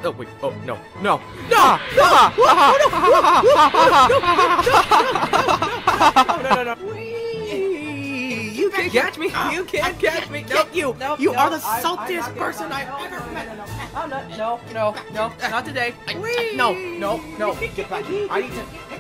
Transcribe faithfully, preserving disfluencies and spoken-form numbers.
Oh wait. Oh no. No. No. No. No. No. No. No. You can't catch me. You can't catch me. No. You. No, You no, are the I- saltiest I'm not person getting- I've no, ever no, met. No, no, no, I'm not. No, no, no, not today. I- I- No. No. No. Get back. I need to.